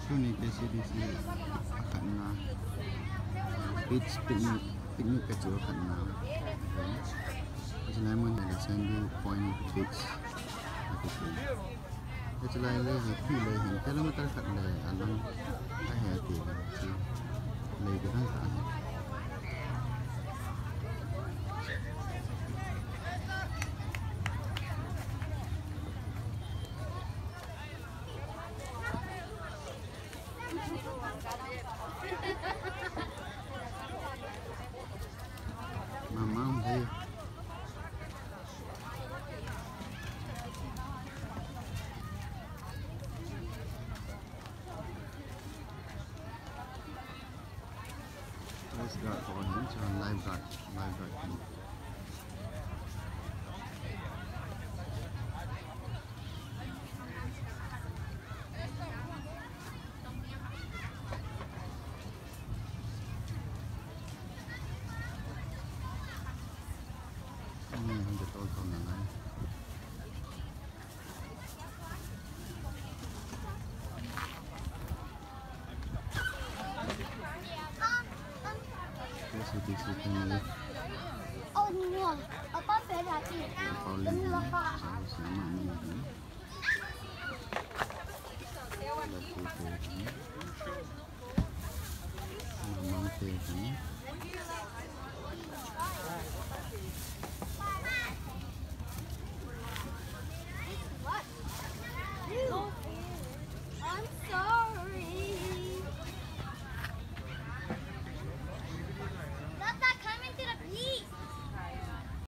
ช่วงนี้ KCDC akan na beach picnic kecil akan na Lemon ada sandy point beach aku pun kecil lagi happy lagi kalau kita kat lagi alam happy sih lagi kita kan Mama hey Coast Guard for him, so lifeguard. Hindi to na lang. KCDC kami. Oh no, apa beda sih? Ini apa?